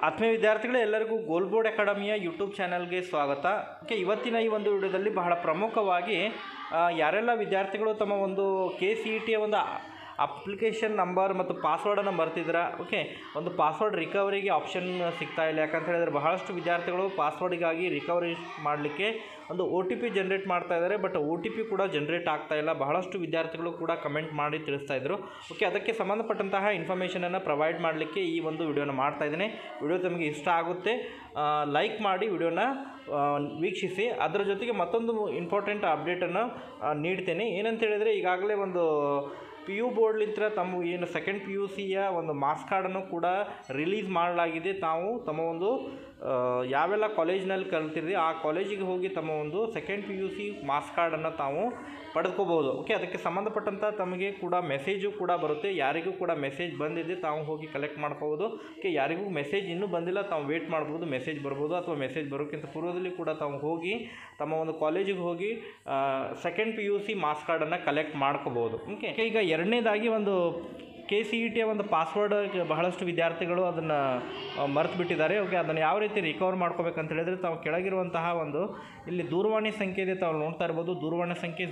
ಆತ್ಮೀಯ ವಿದ್ಯಾರ್ಥಿಗಳೇ, ಎಲ್ಲರಿಗೂ ಗೋಲ್ ಬೋರ್ಡ್ ಅಕಾಡೆಮಿಯ ಯೂಟ್ಯೂಬ್ ಚಾನಲ್ಗೆ ಸ್ವಾಗತ. ಓಕೆ, ಇವತ್ತಿನ ಈ ಒಂದು ವಿಡಿಯೋದಲ್ಲಿ ಬಹಳ ಪ್ರಮುಖವಾಗಿ ಯಾರೆಲ್ಲ ವಿದ್ಯಾರ್ಥಿಗಳು ತಮ್ಮ ಒಂದು KCETಯ ಒಂದು ಅಪ್ಲಿಕೇಶನ್ ನಂಬರ್ ಮತ್ತು ಪಾಸ್ವರ್ಡನ್ನು ಮರ್ತಿದ್ದೀರಾ. ಓಕೆ, ಒಂದು ಪಾಸ್ವರ್ಡ್ ರಿಕವರಿಗೆ ಆಪ್ಷನ್ ಸಿಗ್ತಾ ಇಲ್ಲ. ಯಾಕಂತ ಹೇಳಿದರೆ ಬಹಳಷ್ಟು ವಿದ್ಯಾರ್ಥಿಗಳು ಪಾಸ್ವರ್ಡಿಗಾಗಿ ರಿಕವರಿ ಮಾಡಲಿಕ್ಕೆ ಒಂದು OTP ಜನ್ರೇಟ್ ಮಾಡ್ತಾ ಇದ್ದಾರೆ, ಬಟ್ OTP ಕೂಡ ಜನ್ರೇಟ್ ಆಗ್ತಾ ಇಲ್ಲ. ಬಹಳಷ್ಟು ವಿದ್ಯಾರ್ಥಿಗಳು ಕೂಡ ಕಮೆಂಟ್ ಮಾಡಿ ತಿಳಿಸ್ತಾ ಇದ್ದರು. ಓಕೆ, ಅದಕ್ಕೆ ಸಂಬಂಧಪಟ್ಟಂತಹ ಇನ್ಫಾರ್ಮೇಷನನ್ನು ಪ್ರೊವೈಡ್ ಮಾಡಲಿಕ್ಕೆ ಈ ಒಂದು ವಿಡಿಯೋನ ಮಾಡ್ತಾ ಇದ್ದೀನಿ. ವಿಡಿಯೋ ತಮಗೆ ಇಷ್ಟ ಆಗುತ್ತೆ, ಲೈಕ್ ಮಾಡಿ ವಿಡಿಯೋನ ವೀಕ್ಷಿಸಿ. ಅದರ ಜೊತೆಗೆ ಮತ್ತೊಂದು ಇಂಪಾರ್ಟೆಂಟ್ ಅಪ್ಡೇಟನ್ನು ನೀಡ್ತೇನೆ. ಏನಂತ ಹೇಳಿದರೆ, ಈಗಾಗಲೇ ಒಂದು PU ಬೋರ್ಡ್ಲಿಂದ ತಮ್ಮ ಏನು ಸೆಕೆಂಡ್ PUCಯ ಒಂದು ಮಾರ್ಕ್ಸ್ ಕಾರ್ಡನ್ನು ಕೂಡ ರಿಲೀಸ್ ಮಾಡಲಾಗಿದೆ. ತಾವು ತಮ್ಮ ಒಂದು ಯಾವೆಲ್ಲ ಕಾಲೇಜಿನಲ್ಲಿ ಕಲ್ತಿರಿ ಆ ಕಾಲೇಜಿಗೆ ಹೋಗಿ ತಮ್ಮ ಒಂದು ಸೆಕೆಂಡ್ PUC ಮಾರ್ಕ್ಸ್ ಕಾರ್ಡನ್ನು ತಾವು ಪಡೆದುಕೋಬೋದು. ಓಕೆ, ಅದಕ್ಕೆ ಸಂಬಂಧಪಟ್ಟಂಥ ತಮಗೆ ಕೂಡ ಮೆಸೇಜು ಕೂಡ ಬರುತ್ತೆ. ಯಾರಿಗೂ ಕೂಡ ಮೆಸೇಜ್ ಬಂದಿದೆ ತಾವು ಹೋಗಿ ಕಲೆಕ್ಟ್ ಮಾಡ್ಕೋಬೋದು. ಓಕೆ, ಯಾರಿಗೂ ಮೆಸೇಜ್ ಇನ್ನೂ ಬಂದಿಲ್ಲ ತಾವು ವೇಟ್ ಮಾಡ್ಬೋದು, ಮೆಸೇಜ್ ಬರ್ಬೋದು. ಅಥವಾ ಮೆಸೇಜ್ ಬರೋಕ್ಕಿಂತ ಪೂರ್ವದಲ್ಲಿ ಕೂಡ ತಾವು ಹೋಗಿ ತಮ್ಮ ಒಂದು ಕಾಲೇಜಿಗೆ ಹೋಗಿ ಸೆಕೆಂಡ್ PUC ಮಾರ್ಕ್ಸ್ ಕಾರ್ಡನ್ನು ಕಲೆಕ್ಟ್ ಮಾಡ್ಕೋಬೋದು. ಓಕೆ, ಈಗ ಎರಡನೇದಾಗಿ ಒಂದು KCETಯ ಒಂದು ಪಾಸ್ವರ್ಡ್ ಬಹಳಷ್ಟು ವಿದ್ಯಾರ್ಥಿಗಳು ಅದನ್ನು ಮರೆತು ಬಿಟ್ಟಿದ್ದಾರೆ. ಓಕೆ, ಅದನ್ನು ಯಾವ ರೀತಿ ರಿಕವರ್ ಮಾಡ್ಕೋಬೇಕಂತ ಹೇಳಿದರೆ, ತಾವು ಕೆಳಗಿರುವಂತಹ ಒಂದು ಇಲ್ಲಿ ದೂರವಾಣಿ ಸಂಖ್ಯೆ ಇದೆ, ತಾವು ನೋಡ್ತಾ ಇರ್ಬೋದು. ದೂರವಾಣಿ ಸಂಖ್ಯೆ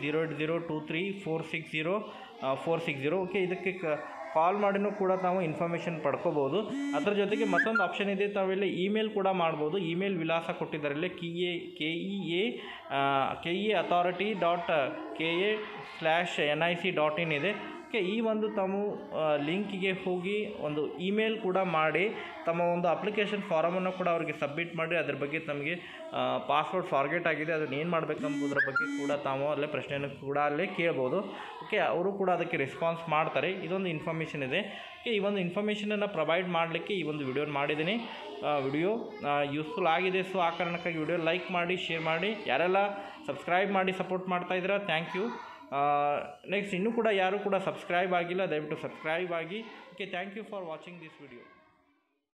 08023460460. ಓಕೆ, ಇದಕ್ಕೆ ಕಾಲ್ ಮಾಡಿನೂ ಕೂಡ ತಾವು ಇನ್ಫಾರ್ಮೇಷನ್ ಪಡ್ಕೋಬೋದು. ಅದರ ಜೊತೆಗೆ ಮತ್ತೊಂದು ಆಪ್ಷನ್ ಇದೆ, ತಾವಿಲ್ಲಿ ಇಮೇಲ್ ಕೂಡ ಮಾಡ್ಬೋದು. ಇಮೇಲ್ ವಿಳಾಸ ಕೊಟ್ಟಿದ್ದಾರೆ ಇಲ್ಲಿ keauthority.ka/nic.in ಇದೆ. ಓಕೆ, ಈ ಒಂದು ತಾವು ಲಿಂಕಿಗೆ ಹೋಗಿ ಒಂದು ಇಮೇಲ್ ಕೂಡ ಮಾಡಿ ತಮ್ಮ ಒಂದು ಅಪ್ಲಿಕೇಶನ್ ಫಾರಮನ್ನು ಕೂಡ ಅವರಿಗೆ ಸಬ್ಮಿಟ್ ಮಾಡಿ ಅದ್ರ ಬಗ್ಗೆ ತಮಗೆ ಪಾಸ್ವರ್ಡ್ ಫಾರ್ಗೆಟ್ ಆಗಿದೆ, ಅದನ್ನು ಏನು ಮಾಡಬೇಕಂಬುದರ ಬಗ್ಗೆ ಕೂಡ ತಾವು ಅಲ್ಲೇ ಪ್ರಶ್ನೆಯನ್ನು ಕೂಡ ಅಲ್ಲೇ ಕೇಳ್ಬೋದು. ಓಕೆ, ಅವರು ಕೂಡ ಅದಕ್ಕೆ ರೆಸ್ಪಾನ್ಸ್ ಮಾಡ್ತಾರೆ. ಇದೊಂದು ಇನ್ಫಾರ್ಮೇಷನ್ ಇದೆ. ಓಕೆ, ಈ ಒಂದು ಇನ್ಫಾರ್ಮೇಷನನ್ನು ಪ್ರೊವೈಡ್ ಮಾಡಲಿಕ್ಕೆ ಈ ಒಂದು ವಿಡಿಯೋ ಮಾಡಿದ್ದೀನಿ. ವಿಡಿಯೋ ಯೂಸ್ಫುಲ್ ಆಗಿದೆ. ಸೊ ಆ ಕಾರಣಕ್ಕಾಗಿ ವಿಡಿಯೋ ಲೈಕ್ ಮಾಡಿ, ಶೇರ್ ಮಾಡಿ. ಯಾರೆಲ್ಲ ಸಬ್ಸ್ಕ್ರೈಬ್ ಮಾಡಿ ಸಪೋರ್ಟ್ ಮಾಡ್ತಾಯಿದ್ದೀರಾ, ಥ್ಯಾಂಕ್ ಯು. ನೆಕ್ಸ್ಟ್ ಇನ್ನೂ ಕೂಡ ಯಾರು ಕೂಡ ಸಬ್ಸ್ಕ್ರೈಬ್ ಆಗಿಲ್ಲ, ದಯವಿಟ್ಟು ಸಬ್ಸ್ಕ್ರೈಬ್ ಆಗಿ. Okay, thank you for watching this video.